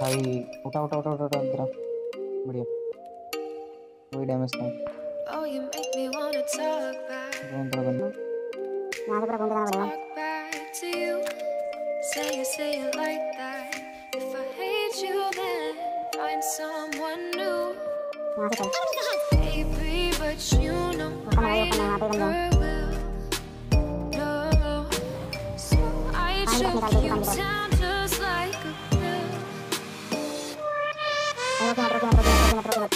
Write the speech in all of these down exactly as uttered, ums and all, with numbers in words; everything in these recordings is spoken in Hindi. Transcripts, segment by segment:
भाई उठा उठा उठा उठा उठा तेरा बढ़िया वही डैमेज था। Oh, you make me wanna talk back. कौन तेरा बंदा यहाँ से पूरा घूम के जाना पड़ेगा। Talk back to you. Say it, say it like that. If I hate you, then find someone new. यहाँ से चल। Baby, but you know I never will. No, so I choke you down just like a pill. रोक मत रोक मत रोक मत रोक मत।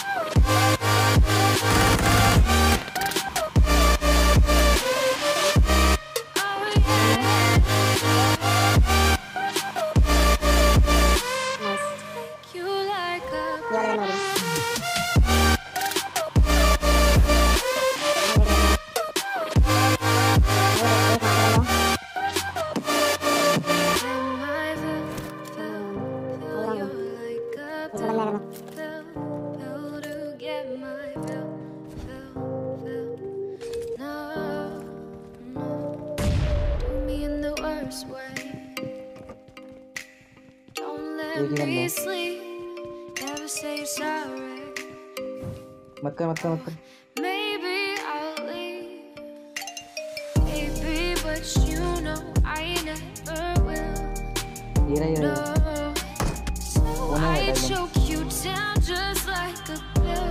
मत कर मत कर मत कर Maybe I'll leave, baby, but you know I never will. ये रहा ये रहा No, so I choke you down just like a pill.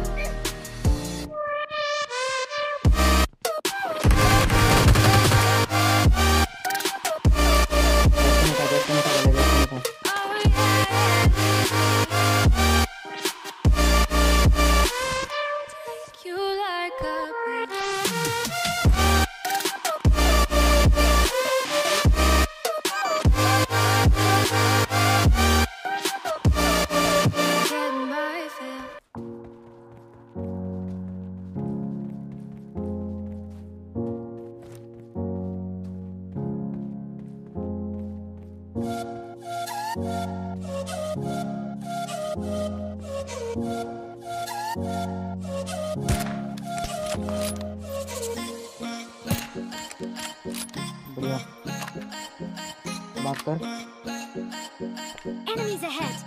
बढ़िया बात कर। Enemies ahead.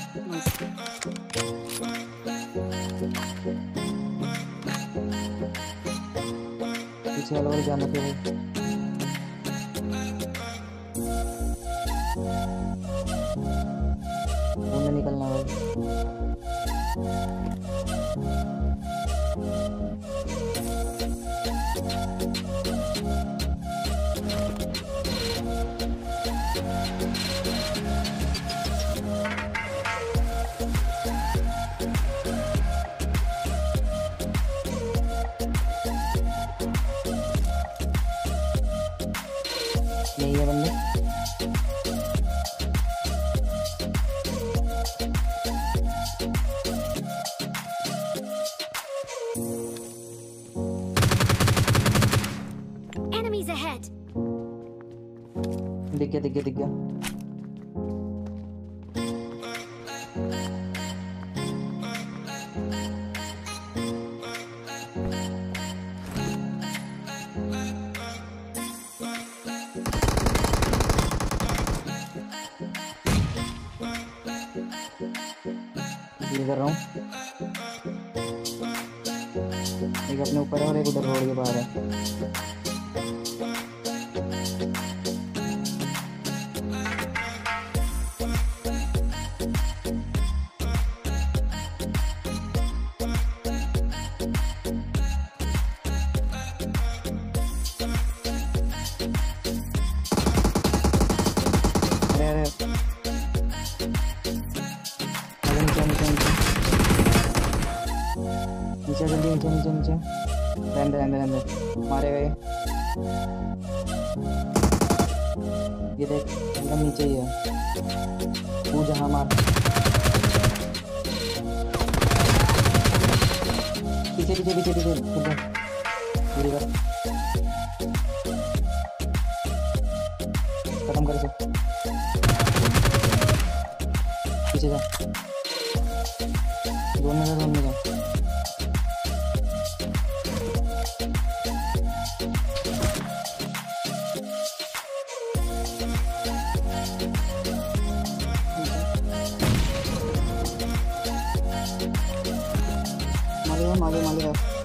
पीछे वाला और जाना फिर घूमने निकलना है। नहीं है बंदे Enemies ahead. दिख गया दिख गया दिख गया ये कर रहा हूँ। एक अपने ऊपर है और एक उधर रोड के बाहर है। अरे अरे नीचे नीचे नीचे नीचे जल्दी नीचे नीचे नीचे रहने रहने रहने मारे गए। ये देख एकदम नीचे ही है तू जहाँ मार पीछे पीछे पीछे पीछे पूरी कर खत्म कर इसे पीछे जा दोनों जा दोनों जा मालूम मालूम है